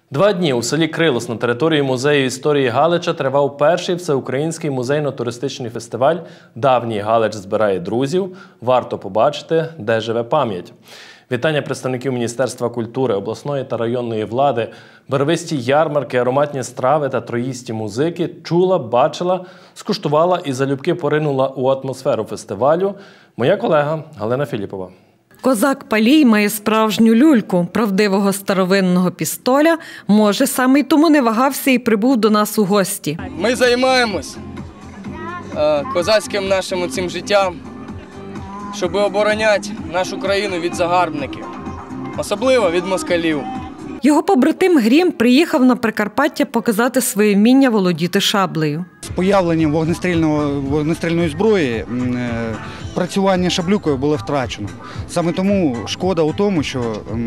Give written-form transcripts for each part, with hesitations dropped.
2 дні у селі Крилос на території музею історії Галича тривав перший всеукраїнський музейно-туристичний фестиваль «Давній Галич збирає друзів. Варто побачити, де живе пам'ять». Вітання представників Міністерства культури, обласної та районної влади, барвисті ярмарки, ароматні страви та троїсті музики чула, бачила, скуштувала і залюбки поринула у атмосферу фестивалю моя колега Галина Філіпова. Козак Палій має справжню люльку, правдивого старовинного пістоля, може, саме й тому не вагався і прибув до нас у гості. Ми займаємось козацьким нашим цим життям, щоб обороняти нашу країну від загарбників, особливо від москалів. Його побратим Грім приїхав на Прикарпаття показати своє вміння володіти шаблею. З появленням вогнестрільної зброї працювання шаблюкою було втрачено. Саме тому шкода у тому, що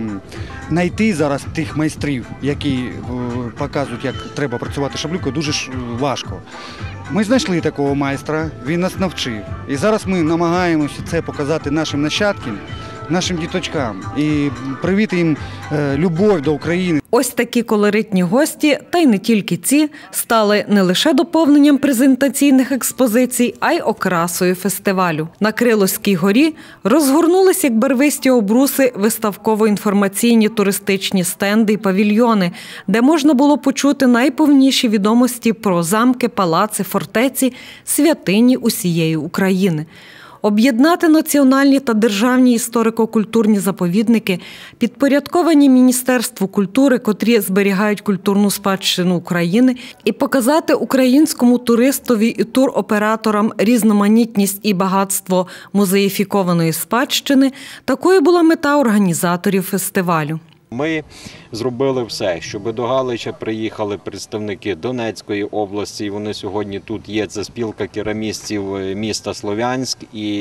знайти зараз тих майстрів, які показують, як треба працювати шаблюкою, дуже важко. Ми знайшли такого майстра, він нас навчив. І зараз ми намагаємося це показати нашим нащадкам, нашим діточкам і привити їм любов до України. Ось такі колоритні гості, та й не тільки ці, стали не лише доповненням презентаційних експозицій, а й окрасою фестивалю. На Крилоській горі розгорнулись, як барвисті обруси, виставково-інформаційні туристичні стенди і павільйони, де можна було почути найповніші відомості про замки, палаци, фортеці, святині усієї України. Об'єднати національні та державні історико-культурні заповідники, підпорядковані Міністерству культури, котрі зберігають культурну спадщину України, і показати українському туристові і туроператорам різноманітність і багатство музеїфікованої спадщини – такою була мета організаторів фестивалю. Ми зробили все, щоб до Галича приїхали представники Донецької області, і вони сьогодні тут є. Це спілка керамістів міста Слов'янськ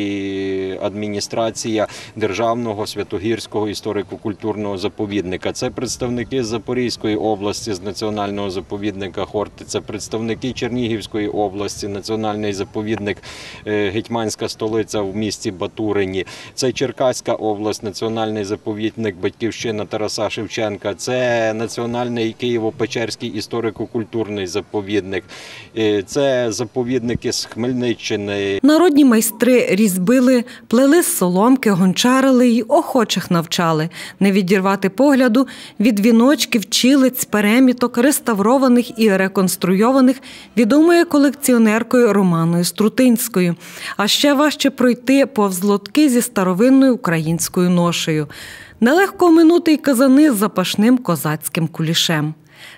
і адміністрація Державного Святогірського історико-культурного заповідника. Це представники з Запорізької області, з Національного заповідника Хорти, це представники Чернігівської області, Національний заповідник Гетьманська столиця в місті Батурині, це Черкаська область, Національний заповідник Батьківщина Тараса Шевченка, це Національний Києво-Печерський історико-культурний заповідник, це заповідники з Хмельниччини. Народні майстри різьбили, плели з соломки, гончарили й охочих навчали не відірвати погляду від віночків, чилиць, переміток, реставрованих і реконструйованих відомою колекціонеркою Романою Струтинською. А ще важче пройти повз лотки зі старовинною українською ношею. Нелегко оминути й казани з запашним козацьким кулішем.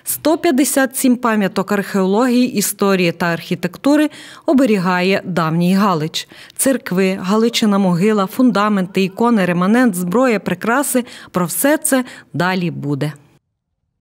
157 пам'яток археології, історії та архітектури оберігає Давній Галич. Церкви, Галичина могила, фундаменти, ікони, реманент, зброя, прикраси – про все це далі буде.